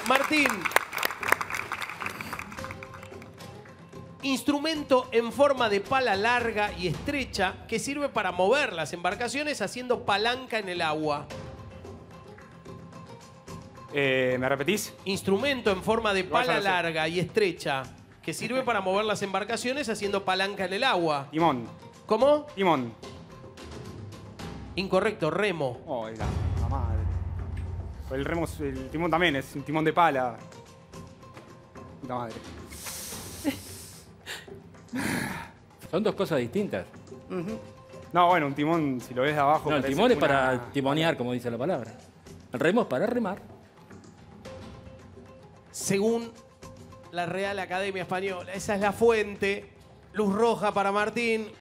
Martín. Instrumento en forma de pala larga y estrecha que sirve para mover las embarcaciones haciendo palanca en el agua. ¿Me repetís? Instrumento en forma de Igual ya pala lo sé. larga y estrecha que sirve para mover las embarcaciones haciendo palanca en el agua. Timón. ¿Cómo? Timón. Incorrecto, remo. Oh, la madre. El remo, el timón también es un timón de pala. Puta madre. Son dos cosas distintas. No, bueno, un timón, si lo ves de abajo. No, el parece timón es una- para timonear, como dice la palabra. El remo es para remar. Según la Real Academia Española, esa es la fuente. Luz roja para Martín.